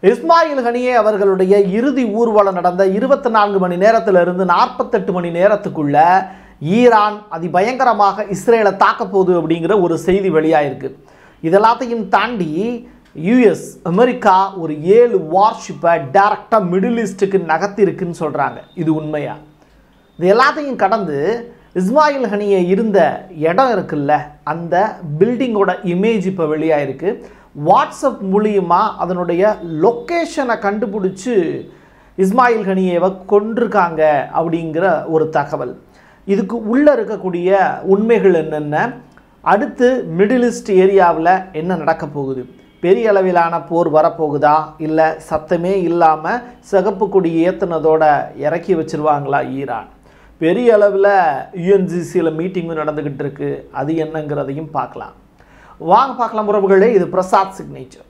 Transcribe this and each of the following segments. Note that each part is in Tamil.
இஸ்மாயில் ஹனியே அவர்களுடைய இறுதி ஊர்வலம் நடந்த 24 மணி நேரத்திலிருந்து 48 மணி நேரத்துக்குள்ள ஈரான் அதிபயங்கரமாக இஸ்ரேலை தாக்க போகுது அப்படிங்கிற ஒரு செய்தி வெளியாயிருக்கு. இதெல்லாத்தையும் தாண்டி யூஎஸ் அமெரிக்கா ஒரு 7 வார்ஷிப்பை டைரக்டாக மிடில் ஈஸ்ட்டுக்கு நகர்த்திருக்குன்னு சொல்கிறாங்க. இது உண்மையா? இது எல்லாத்தையும் கடந்து இஸ்மாயில் ஹனியே இருந்த இடம் இருக்குல்ல, அந்த பில்டிங்கோட இமேஜ் இப்போ வெளியாயிருக்கு. வாட்ஸ்அப் மூலியமாக அதனுடைய லொக்கேஷனை கண்டுபிடிச்சி இஸ்மாயில் ஹனியேவை கொண்டிருக்காங்க அப்படிங்கிற ஒரு தகவல். இதுக்கு உள்ளே இருக்கக்கூடிய உண்மைகள் என்னென்ன, அடுத்து மிடில் ஈஸ்ட் ஏரியாவில் என்ன நடக்க போகுது, பெரிய அளவிலான போர் வரப்போகுதா, இல்லை சத்தமே இல்லாமல் சிகப்பு கொடி ஏற்றுனதோட இறக்கி வச்சுருவாங்களா ஈரான், பெரிய அளவில் யுஎன்ஜிசியில் மீட்டிங்கும் நடந்துக்கிட்டு இருக்கு, அது என்னங்கிறதையும் பார்க்கலாம். வாங்க பார்க்கலாம் உறவுகளே. இது பிரசாத் சிக்னேச்சர்.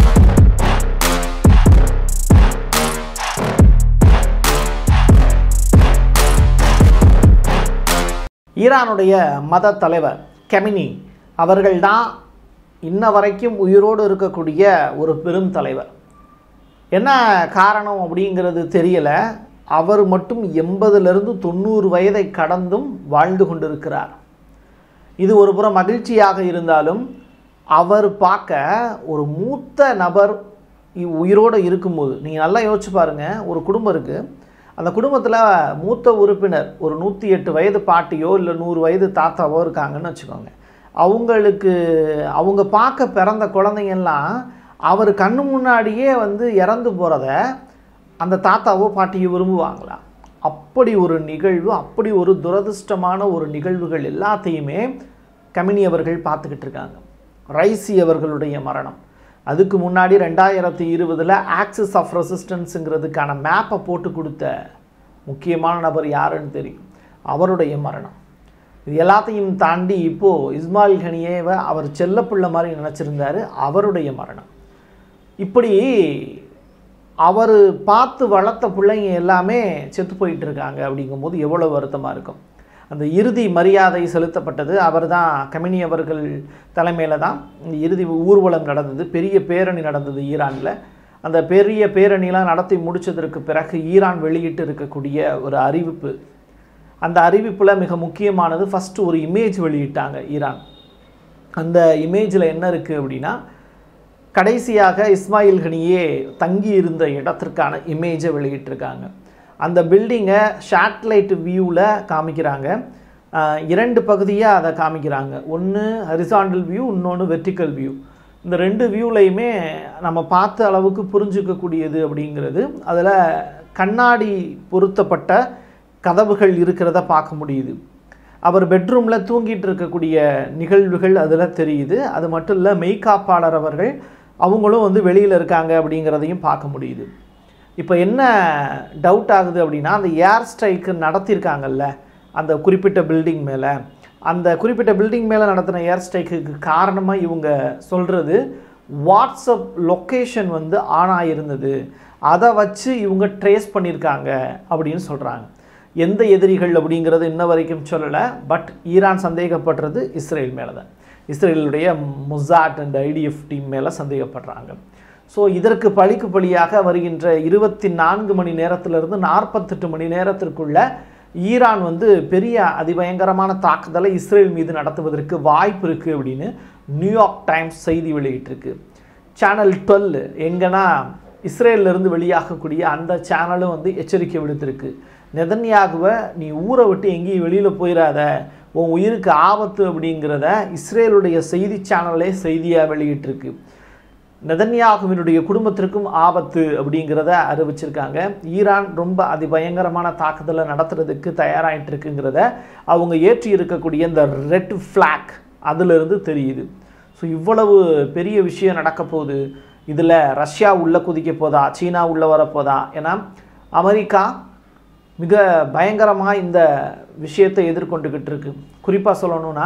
ஈரானுடைய மத தலைவர் கெமினி அவர்கள்தான் இன்ன வரைக்கும் உயிரோடு இருக்கக்கூடிய ஒரு பெரும் தலைவர். என்ன காரணம் அப்படிங்கிறது தெரியல. அவர் மட்டும் 80லிருந்து 90 வயதை கடந்தும் வாழ்ந்து கொண்டிருக்கிறார். இது ஒரு புறம் மகிழ்ச்சியாக இருந்தாலும், அவர் பார்க்க ஒரு மூத்த நபர் உயிரோடு இருக்கும்போது, நீங்கள் நல்லா யோசிச்சு பாருங்கள். ஒரு குடும்பம் இருக்குது, அந்த குடும்பத்தில் மூத்த உறுப்பினர் ஒரு 108 வயது பாட்டியோ இல்லை 100 வயது தாத்தாவோ இருக்காங்கன்னு வச்சுக்கோங்க. அவங்க பார்க்க பிறந்த குழந்தைங்கள்லாம் அவர் கண்ணு முன்னாடியே இறந்து போகிறத அந்த தாத்தாவோ பாட்டியோ விரும்புவாங்களா? அப்படி ஒரு நிகழ்வு, அப்படி ஒரு துரதிர்ஷ்டமான ஒரு நிகழ்வுகள் எல்லாத்தையுமே கெமினி அவர்கள் பார்த்துக்கிட்டு இருக்காங்க. ரைசி அவர்களுடைய மரணம், அதுக்கு முன்னாடி 2020 ஆக்சிஸ் ஆஃப் ரெசிஸ்டன்ஸுங்கிறதுக்கான மேப்பை போட்டு கொடுத்த முக்கியமான நபர் யாருன்னு தெரியும், அவருடைய மரணம். இது எல்லாத்தையும் தாண்டி இப்போது இஸ்மாயில் ஹனியேவை அவர் செல்லப்பிள்ளை மாதிரி நினச்சிருந்தார், அவருடைய மரணம். இப்படி அவர் பார்த்து வளர்த்த பிள்ளைங்க எல்லாமே செத்து போயிட்டு இருக்காங்க. அப்படிங்கும்போது எவ்வளோ வருத்தமாக இருக்கும். அந்த இறுதி மரியாதை செலுத்தப்பட்டது அவர் தான், கெமினி அவர்கள் தலைமையில் தான் இந்த இறுதி ஊர்வலம் நடந்தது. பெரிய பேரணி நடந்தது ஈரானில். அந்த பெரிய பேரணிலாம் நடத்தி முடித்ததற்கு பிறகு ஈரான் வெளியிட்டு இருக்கக்கூடிய ஒரு அறிவிப்பு, அந்த அறிவிப்பில் மிக முக்கியமானது ஃபஸ்ட்டு ஒரு இமேஜ் வெளியிட்டாங்க ஈரான். அந்த இமேஜில் என்ன இருக்குது அப்படின்னா, கடைசியாக இஸ்மாயில் ஹனியே தங்கி இருந்த இடத்திற்கான இமேஜை வெளியிட்டிருக்காங்க. அந்த பில்டிங்கை சேட்டலைட் வியூவில் காமிக்கிறாங்க. 2 பகுதியாக அதை காமிக்கிறாங்க. ஒன்று ஹரிசாண்டல் வியூ, இன்னொன்று வெர்டிக்கல் வியூ. இந்த 2 வியூலையுமே நம்ம பார்த்த அளவுக்கு புரிஞ்சுக்கக்கூடியது அப்படிங்கிறது, அதில் கண்ணாடி பொருத்தப்பட்ட கதவுகள் இருக்கிறத பார்க்க முடியுது. அவர் பெட்ரூமில் தூங்கிட்டு இருக்கக்கூடிய நிகழ்வுகள் அதில் தெரியுது. அது மட்டும் இல்லை, மெய்காப்பாளர் அவர்கள் அவங்களும் வெளியில் இருக்காங்க அப்படிங்கிறதையும் பார்க்க முடியுது. இப்போ என்ன டவுட் ஆகுது அப்படின்னா, அந்த ஏர் ஸ்ட்ரைக்கு நடத்தியிருக்காங்கல்ல அந்த குறிப்பிட்ட பில்டிங் மேலே, அந்த குறிப்பிட்ட பில்டிங் மேலே நடத்தின ஏர் ஸ்ட்ரைக்குக்கு காரணமாக இவங்க சொல்கிறது வாட்ஸ்அப் லொக்கேஷன் ஆன் ஆகிருந்தது, அதை வச்சு இவங்க ட்ரேஸ் பண்ணியிருக்காங்க அப்படின்னு சொல்கிறாங்க. எந்த எதிரிகள் அப்படிங்கிறது இன்ன வரைக்கும் சொல்லலை. பட் ஈரான் சந்தேகப்படுறது இஸ்ரேல் மேலே தான். இஸ்ரேலுடைய மொசாட் அண்ட் ஐடிஎஃப் டீம் மேலே சந்தேகப்படுறாங்க. ஸோ இதற்கு பழிக்கு பழியாக வருகின்ற 24 மணி நேரத்திலிருந்து 48 மணி நேரத்திற்குள்ள ஈரான் பெரிய அதிபயங்கரமான தாக்குதலை இஸ்ரேல் மீது நடத்துவதற்கு வாய்ப்பு இருக்குது அப்படின்னு நியூயார்க் டைம்ஸ் செய்தி வெளியிட்டிருக்கு. சேனல் 12 எங்கன்னா இஸ்ரேலிருந்து வெளியாகக்கூடிய அந்த சேனலும் எச்சரிக்கை விடுத்திருக்கு. நெதன்யாகுவை நீ ஊரை விட்டு எங்கேயும் வெளியில் போயிடாத, உன் உயிருக்கு ஆபத்து அப்படிங்கிறத இஸ்ரேலுடைய செய்தி சேனலே செய்தியாக வெளியிட்டிருக்கு. நெதன்யாகுவினுடைய குடும்பத்திற்கும் ஆபத்து அப்படிங்கிறத அறிவிச்சிருக்காங்க. ஈரான் ரொம்ப அதிபயங்கரமான தாக்குதலை நடத்துறதுக்கு தயாராகிட்டு இருக்குங்கிறத அவங்க ஏற்றி இருக்கக்கூடிய இந்த ரெட் ஃப்ளாக் அதிலிருந்து தெரியுது. ஸோ இவ்வளவு பெரிய விஷயம் நடக்க போகுது. இதில் ரஷ்யா உள்ளே குதிக்க போதா, சீனா உள்ளே வரப்போதா? ஏன்னா அமெரிக்கா மிக பயங்கரமாக இந்த விஷயத்தை எதிர்கொண்டுக்கிட்டு இருக்கு. குறிப்பாக சொல்லணும்னா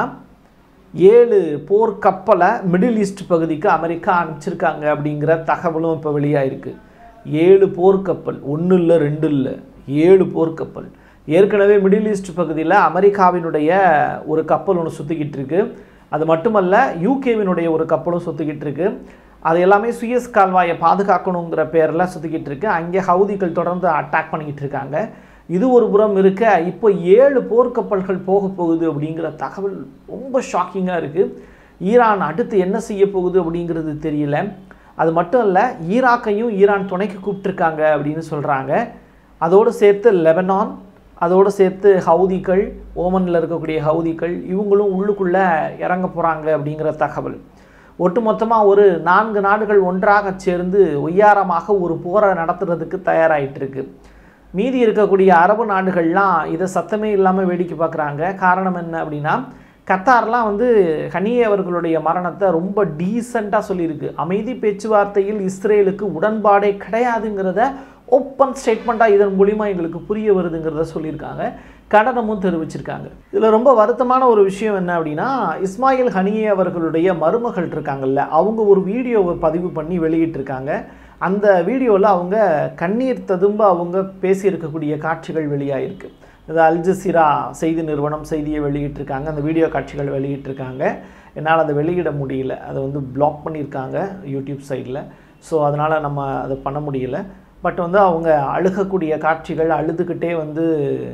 7 போர்க்கப்பலை மிடில் ஈஸ்ட் பகுதிக்கு அமெரிக்கா அனுப்பிச்சிருக்காங்க அப்படிங்கிற தகவலும் இப்போ வெளியாயிருக்கு. 7 போர்க்கப்பல், 1 இல்லை 2 இல்லை, 7 போர்க்கப்பல். ஏற்கனவே மிடில் ஈஸ்ட் பகுதியில் அமெரிக்காவினுடைய ஒரு கப்பல் ஒன்று சுற்றிக்கிட்டு இருக்கு. அது மட்டுமல்ல, யூகேவினுடைய ஒரு கப்பலும் சுற்றிக்கிட்டு இருக்கு. அது எல்லாமே சுயஸ் கால்வாயை பாதுகாக்கணுங்கிற பேரில் சுற்றிக்கிட்டு இருக்கு. அங்கே ஹவுதிகள் தொடர்ந்து அட்டாக் பண்ணிக்கிட்டு இருக்காங்க. இது ஒரு புறம் இருக்க, இப்போ 7 போர்க்கப்பல்கள் போக போகுது அப்படிங்கிற தகவல் ரொம்ப ஷாக்கிங்காக இருக்குது. ஈரான் அடுத்து என்ன செய்ய போகுது அப்படிங்கிறது தெரியல. அது மட்டும் இல்லை, ஈராக்கையும் ஈரான் துணைக்கு கூப்பிட்டுருக்காங்க அப்படின்னு சொல்கிறாங்க. அதோடு சேர்த்து லெபனான், அதோடு சேர்த்து ஹவுதிகள், ஓமனில் இருக்கக்கூடிய ஹவுதிகள், இவங்களும் உள்ளுக்குள்ளே இறங்க போகிறாங்க அப்படிங்கிற தகவல். ஒட்டுமொத்தமாக ஒரு 4 நாடுகள் ஒன்றாக சேர்ந்து ஒய்யாரமாக ஒரு போரை நடத்துறதுக்கு தயாராகிட்டு இருக்கு. மீதி இருக்கக்கூடிய அரபு நாடுகள்லாம் இதை சத்தமே இல்லாமல் வேடிக்கை பார்க்குறாங்க. காரணம் என்ன அப்படின்னா, கத்தார்லாம் வந்து ஹனியே அவர்களுடைய மரணத்தை ரொம்ப டீசெண்டாக சொல்லியிருக்கு. அமைதி பேச்சுவார்த்தையில் இஸ்ரேலுக்கு உடன்பாடே கிடையாதுங்கிறத ஓப்பன் ஸ்டேட்மெண்ட்டாக இதன் மூலிமா எங்களுக்கு புரிய வருதுங்கிறத சொல்லியிருக்காங்க. கடனமும் தெரிவிச்சிருக்காங்க. இதில் ரொம்ப வருத்தமான ஒரு விஷயம் என்ன அப்படின்னா, இஸ்மாயில் ஹனியே அவர்களுடைய மருமகள் இருக்காங்கல்ல, அவங்க ஒரு வீடியோவை பதிவு பண்ணி வெளியிட்டிருக்காங்க. அந்த வீடியோவில் அவங்க கண்ணீர் ததும்ப அவங்க பேசியிருக்கக்கூடிய காட்சிகள் வெளியாகிருக்கு. இது அல் ஜசீரா செய்தி நிறுவனம் செய்தியை வெளியிட்டிருக்காங்க. அந்த வீடியோ காட்சிகள் வெளியிட்டிருக்காங்க. என்னால் அதை வெளியிட முடியல, அதை வந்து பிளாக் பண்ணியிருக்காங்க யூடியூப் சைடில். ஸோ அதனால் நம்ம அதை பண்ண முடியல. பட் வந்து அவங்க அழுகக்கூடிய காட்சிகள், அழுதுகிட்டே வந்து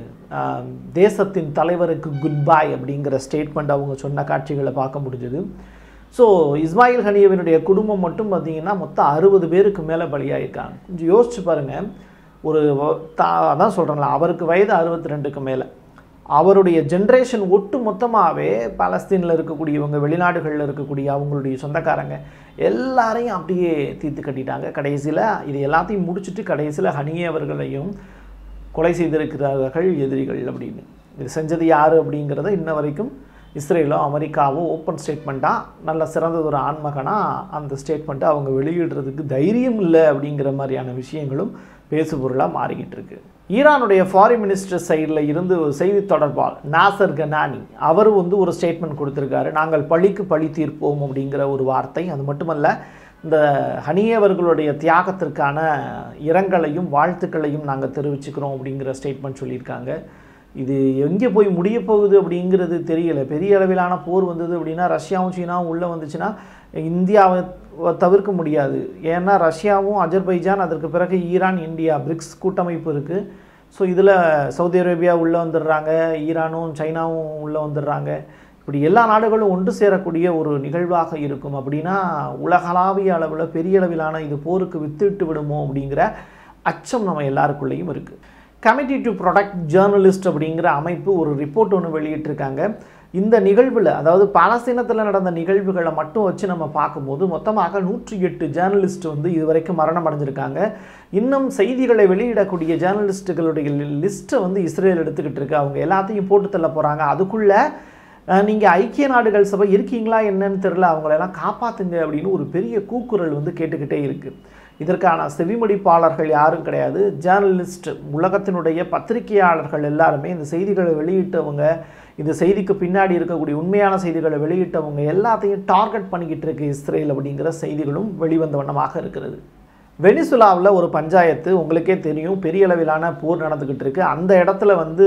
தேசத்தின் தலைவருக்கு குட் பாய் அப்படிங்கிற ஸ்டேட்மெண்ட் அவங்க சொன்ன காட்சிகளை பார்க்க முடிஞ்சது. ஸோ இஸ்மாயில் ஹனியேவினுடைய குடும்பம் மட்டும் பார்த்திங்கன்னா மொத்தம் 60 பேருக்கு மேலே பலியாயிருக்காங்க. கொஞ்சம் யோசிச்சு பாருங்கள். ஒரு அதான் சொல்கிறேங்களா, அவருக்கு வயது 62க்கு மேலே. அவருடைய ஜென்ரேஷன் ஒட்டு மொத்தமாகவே பாலஸ்தீனில் இருக்கக்கூடியவங்க, வெளிநாடுகளில் இருக்கக்கூடிய அவங்களுடைய சொந்தக்காரங்க எல்லாரையும் அப்படியே தீர்த்து கட்டிட்டாங்க. கடைசியில் இது எல்லாத்தையும் முடிச்சுட்டு கடைசியில் ஹனியே அவர்களையும் கொலை செய்திருக்கிறார்கள் எதிரிகள் அப்படின்னு. இது செஞ்சது யார் அப்படிங்கிறத இன்ன வரைக்கும் இஸ்ரேலோ அமெரிக்காவோ ஓப்பன் ஸ்டேட்மெண்ட்டாக நல்ல சிறந்ததொரு ஆண்மகனாக அந்த ஸ்டேட்மெண்ட்டை அவங்க வெளியிடுறதுக்கு தைரியம் இல்லை அப்படிங்கிற மாதிரியான விஷயங்களும் பேசுபொருளாக மாறிக்கிட்டு இருக்கு. ஈரானுடைய ஃபாரின் மினிஸ்டர் சைடில் இருந்து ஒரு செய்தி தொடர்பாளர் நாசர் கனானி அவர் வந்து ஒரு ஸ்டேட்மெண்ட் கொடுத்துருக்காரு. நாங்கள் பழிக்கு பழி தீர்ப்போம் அப்படிங்கிற ஒரு வார்த்தை. அது மட்டுமல்ல, இந்த ஹனியே அவர்களுடைய தியாகத்திற்கான இரங்கலையும் வாழ்த்துக்களையும் நாங்கள் தெரிவிச்சுக்கிறோம் அப்படிங்கிற ஸ்டேட்மெண்ட் சொல்லியிருக்காங்க. இது எங்கே போய் முடிய போகுது அப்படிங்கிறது தெரியலை. பெரிய அளவிலான போர் வந்தது அப்படின்னா ரஷ்யாவும் சீனாவும் உள்ளே வந்துச்சுன்னா இந்தியாவை தவிர்க்க முடியாது. ஏன்னா ரஷ்யாவும் அஜர்பைஜான், அதற்கு பிறகு ஈரான், இந்தியா, பிரிக்ஸ் கூட்டமைப்பு இருக்குது. ஸோ இதில் சவுதி அரேபியா உள்ளே வந்துடுறாங்க, ஈரானும் சைனாவும் உள்ளே வந்துடுறாங்க. இப்படி எல்லா நாடுகளும் ஒன்று சேரக்கூடிய ஒரு நிகழ்வாக இருக்கும். அப்படின்னா உலகளாவிய அளவில் பெரிய அளவிலான இது போருக்கு வித்துட்டு விடுமோ அப்படிங்கிற அச்சம் நம்ம எல்லாருக்குள்ளேயும் இருக்குது. கமிட்டி டு ப்ரொடெக்ட் ஜேர்னலிஸ்ட் அப்படிங்கிற அமைப்பு ஒரு ரிப்போர்ட் ஒன்று வெளியிட்டிருக்காங்க. இந்த நிகழ்வில், அதாவது பாலஸ்தீனத்தில் நடந்த நிகழ்வுகளை மட்டும் வச்சு நம்ம பார்க்கும்போது மொத்தமாக 108 ஜேர்னலிஸ்ட் வந்து இதுவரைக்கும் மரணம் அடைஞ்சிருக்காங்க. இன்னும் செய்திகளை வெளியிடக்கூடிய ஜேர்னலிஸ்ட்டுகளுடைய லிஸ்ட்டை வந்து இஸ்ரேல் எடுத்துக்கிட்டு இருக்கு. அவங்க எல்லாத்தையும் போட்டு தள்ள போகிறாங்க. அதுக்குள்ளே நீங்கள் ஐக்கிய நாடுகள் சபை இருக்கீங்களா என்னன்னு தெரில, அவங்களெல்லாம் காப்பாற்றுங்க அப்படின்னு ஒரு பெரிய கூக்குரல் வந்து கேட்டுக்கிட்டே இருக்குது. இதற்கான செவிமடிப்பாளர்கள் யாரும் கிடையாது. ஜேர்னலிஸ்ட், உலகத்தினுடைய பத்திரிகையாளர்கள் எல்லாருமே இந்த செய்திகளை வெளியிட்டவங்க, இந்த செய்திக்கு பின்னாடி இருக்கக்கூடிய உண்மையான செய்திகளை வெளியிட்டவங்க எல்லாத்தையும் டார்கெட் பண்ணிக்கிட்டு இருக்கு இஸ்ரேல் அப்படிங்கிற செய்திகளும் வெளிவந்த வண்ணமாக இருக்கிறது. வெனிசுலாவில் ஒரு பஞ்சாயத்து உங்களுக்கே தெரியும், பெரிய அளவிலான போர் நடந்துக்கிட்டு இருக்கு. அந்த இடத்துல வந்து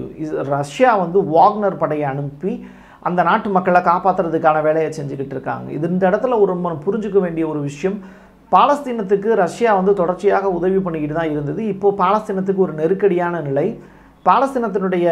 ரஷ்யா வந்து வாக்னர் படையை அனுப்பி அந்த நாட்டு மக்களை காப்பாற்றுறதுக்கான வேலையை செஞ்சுக்கிட்டு இருக்காங்க. இந்த இடத்துல ஒரு புரிஞ்சுக்க வேண்டிய ஒரு விஷயம், பாலஸ்தீனத்துக்கு ரஷ்யா வந்து தொடர்ச்சியாக உதவி பண்ணிக்கிட்டு தான் இருந்தது. இப்போது பாலஸ்தீனத்துக்கு ஒரு நெருக்கடியான நிலை. பாலஸ்தீனத்தினுடைய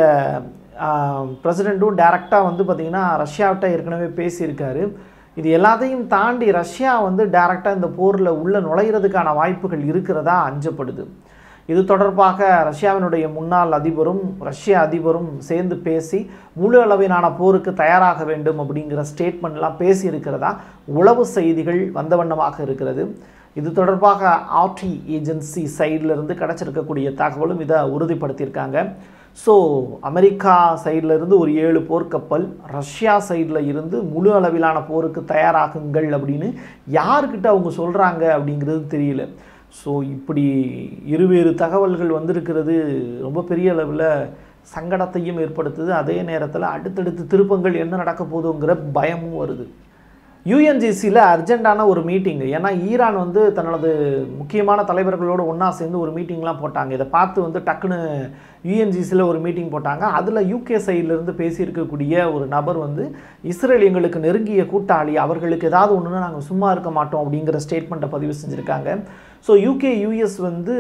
பிரசிடெண்ட்டும் டைரெக்டாக வந்து பார்த்திங்கன்னா ரஷ்யாவிட்ட ஏற்கனவே பேசியிருக்காரு. இது எல்லாத்தையும் தாண்டி ரஷ்யா வந்து டைரெக்டாக இந்த போரில் உள்ள நுழையிறதுக்கான வாய்ப்புகள் இருக்கிறதா அஞ்சப்படுது. இது தொடர்பாக ரஷ்யாவினுடைய முன்னாள் அதிபரும் ரஷ்ய அதிபரும் சேர்ந்து பேசி முழு அளவிலான போருக்கு தயாராக வேண்டும் அப்படிங்கிற ஸ்டேட்மெண்ட்லாம் பேசியிருக்கிறதா உளவு செய்திகள் வந்த வண்ணமாக இருக்கிறது. இது தொடர்பாக ஆர்டி ஏஜென்சி சைட்லேருந்து கிடச்சிருக்கக்கூடிய தகவலும் இதை உறுதிப்படுத்தியிருக்காங்க. ஸோ அமெரிக்கா சைடில் இருந்து ஒரு 7 போர்க்கப்பல், ரஷ்யா சைடில் இருந்து முழு அளவிலான போருக்கு தயாராகுங்கள் அப்படின்னு யாருக்கிட்ட அவங்க சொல்கிறாங்க அப்படிங்கிறது தெரியல. ஸோ இப்படி இருவேறு தகவல்கள் வந்திருக்கிறது ரொம்ப பெரிய அளவில் சங்கடத்தையும் ஏற்படுத்துது. அதே நேரத்தில் அடுத்தடுத்து திருப்பங்கள் என்ன நடக்க போதுங்கிற பயமும் வருது. யுஎன்ஜிசியில் அர்ஜென்ட்டான ஒரு மீட்டிங்கு. ஏன்னா ஈரான் வந்து தனது முக்கியமான தலைவர்களோடு ஒன்றா சேர்ந்து ஒரு மீட்டிங்லாம் போட்டாங்க. இதை பார்த்து வந்து டக்குன்னு யுஎன்ஜிசியில் ஒரு மீட்டிங் போட்டாங்க. அதில் யூகே சைட்லேருந்து பேசியிருக்கக்கூடிய ஒரு நபர் வந்து இஸ்ரேல் எங்களுக்கு நெருங்கிய கூட்டாளி, அவர்களுக்கு ஏதாவது ஒன்றுனா நாங்கள் சும்மா இருக்க மாட்டோம் அப்படிங்கிற ஸ்டேட்மெண்ட்டை பதிவு செஞ்சுருக்காங்க. ஸோ யூகே யூஎஸ் வந்து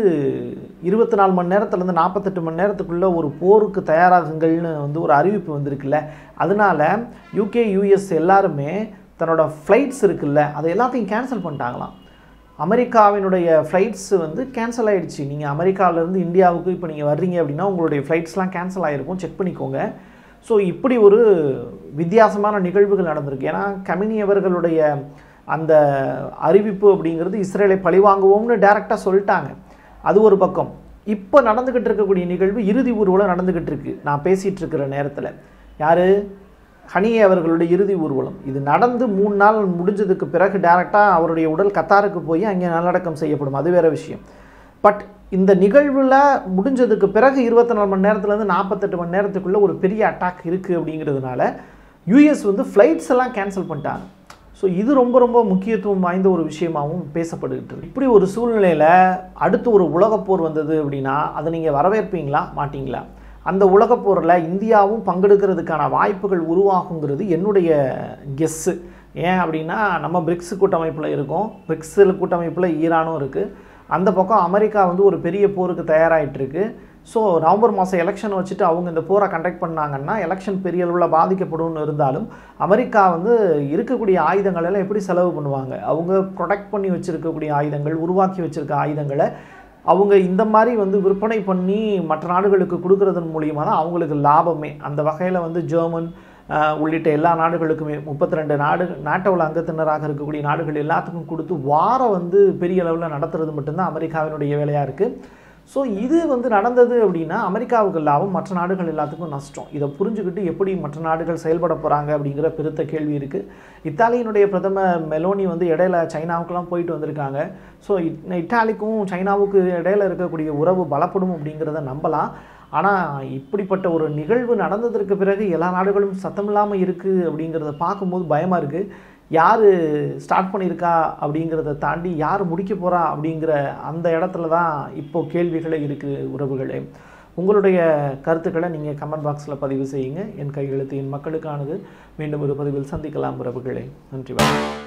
24 மணி நேரத்துலேருந்து 48 மணி நேரத்துக்குள்ளே ஒரு போருக்கு தயாராகுங்கள்னு வந்து ஒரு அறிவிப்பு வந்திருக்குல்ல. அதனால யூகே யூஎஸ் எல்லாருமே தன்னோட ஃப்ளைட்ஸ் இருக்குல்ல அதை எல்லாத்தையும் கேன்சல் பண்ணிட்டாங்களாம். அமெரிக்காவினுடைய ஃப்ளைட்ஸ் வந்து கேன்சல் ஆகிடுச்சு. நீங்கள் அமெரிக்காவிலேருந்து இந்தியாவுக்கு இப்போ நீங்கள் வர்றீங்க அப்படின்னா உங்களுடைய ஃப்ளைட்ஸ்லாம் கேன்சல் ஆகிருக்கும், செக் பண்ணிக்கோங்க. ஸோ இப்படி ஒரு வித்தியாசமான நிகழ்வுகள் நடந்திருக்கு. ஏன்னா கமினி அவர்களுடைய அந்த அறிவிப்பு அப்படிங்கிறது இஸ்ரேலை பழிவாங்குவோம்னு டைரெக்டாக சொல்லிட்டாங்க. அது ஒரு பக்கம். இப்போ நடந்துக்கிட்டு இருக்கக்கூடிய நிகழ்வு இறுதி ஊர்வலம் நடந்துக்கிட்டு இருக்கு. நான் பேசிகிட்டு இருக்கிற நேரத்தில் யார் ஹனியே அவர்களுடைய இறுதி ஊர்வலம் இது நடந்து 3 நாள் முடிஞ்சதுக்கு பிறகு டைரெக்டாக அவருடைய உடல் கத்தாருக்கு போய் அங்கே நல்லடக்கம் செய்யப்படும், அது வேறு விஷயம். பட் இந்த நிகழ்வில் முடிஞ்சதுக்கு பிறகு 24 மணி நேரத்துலேருந்து 48 மணி நேரத்துக்குள்ளே ஒரு பெரிய அட்டாக் இருக்குது அப்படிங்கிறதுனால யூஎஸ் வந்து ஃப்ளைட்ஸ் எல்லாம் கேன்சல் பண்ணிட்டாங்க. ஸோ இது ரொம்ப ரொம்ப முக்கியத்துவம் வாய்ந்த ஒரு விஷயமாகவும் பேசப்படுகிட்டு இருக்கு. இப்படி ஒரு சூழ்நிலையில் அடுத்து ஒரு உலகப்போர் வந்தது அப்படின்னா அதை நீங்கள் வரவேற்பீங்களா மாட்டிங்களா? அந்த உலகப்போரில் இந்தியாவும் பங்கெடுக்கிறதுக்கான வாய்ப்புகள் உருவாகுங்கிறது என்னுடைய கெஸ்ஸு. ஏன் அப்படின்னா நம்ம பிரிக்ஸ் கூட்டமைப்பில் இருக்கோம். பிரிக்ஸ் கூட்டமைப்பில் ஈரானும் இருக்குது. அந்த பக்கம் அமெரிக்கா வந்து ஒரு பெரிய போருக்கு தயாராகிட்டுருக்கு. ஸோ நவம்பர் மாதம் எலெக்ஷன் வச்சுட்டு அவங்க இந்த போரை கண்டக்ட் பண்ணாங்கன்னா எலெக்ஷன் பெரிய அளவில் பாதிக்கப்படும் இருந்தாலும் அமெரிக்கா வந்து இருக்கக்கூடிய ஆயுதங்கள் எல்லாம் எப்படி செலவு பண்ணுவாங்க? அவங்க ப்ரொடெக்ட் பண்ணி வச்சுருக்கக்கூடிய ஆயுதங்கள், உருவாக்கி வச்சுருக்க ஆயுதங்களை அவங்க இந்த மாதிரி வந்து விற்பனை பண்ணி மற்ற நாடுகளுக்கு கொடுக்கறதன் மூலியமாக தான் அவங்களுக்கு லாபமே. அந்த வகையில் வந்து ஜெர்மன் உள்ளிட்ட எல்லா நாடுகளுக்குமே 32 நாடு நாட்டோவில் அங்கத்தினராக இருக்கக்கூடிய நாடுகள் எல்லாத்துக்கும் கொடுத்து வாரம் வந்து பெரிய அளவில் நடத்துறது மட்டும்தான் அமெரிக்காவினுடைய வேலையாக இருக்குது. ஸோ இது வந்து நடந்தது அப்படின்னா அமெரிக்காவுக்கு லாபம், மற்ற நாடுகள் எல்லாத்துக்கும் நஷ்டம். இதை புரிஞ்சுக்கிட்டு எப்படி மற்ற நாடுகள் செயல்பட போகிறாங்க அப்படிங்கிற பெருத்த கேள்வி இருக்குது. இத்தாலியினுடைய பிரதமர் மெலோனி வந்து இடையில சைனாவுக்கெல்லாம் போயிட்டு வந்திருக்காங்க. ஸோ இத்தாலிக்கும் சைனாவுக்கு இடையில இருக்கக்கூடிய உறவு பலப்படும் அப்படிங்கிறத நம்பலாம். ஆனால் இப்படிப்பட்ட ஒரு நிகழ்வு நடந்ததற்கு பிறகு எல்லா நாடுகளும் சத்தமில்லாமல் இருக்குது அப்படிங்கிறத பார்க்கும்போது பயமாக இருக்குது. யார் ஸ்டார்ட் பண்ணியிருக்கா அப்படிங்கிறத தாண்டி யார் முடிக்க போகிறா அப்படிங்கிற அந்த இடத்துல தான் இப்போது கேள்விகளே இருக்குது. உறவுகளே, உங்களுடைய கருத்துக்களை நீங்கள் கமெண்ட் பாக்ஸில் பதிவு செய்யுங்க. என் கையெழுத்து என் மக்களுக்கானது. மீண்டும் ஒரு பதிவில் சந்திக்கலாம் உறவுகளே. நன்றி.